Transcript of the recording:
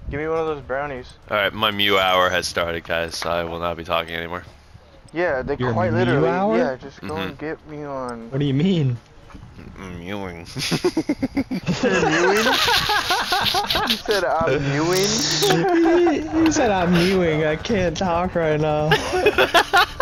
Give me one of those brownies. Alright, my Mew hour has started, guys, so I will not be talking anymore. Yeah, they Your quite Mew literally. hour? Yeah, just go and get me on. What do you mean? Mewing. You're mewing? You said I'm mewing? He said I'm mewing. I can't talk right now.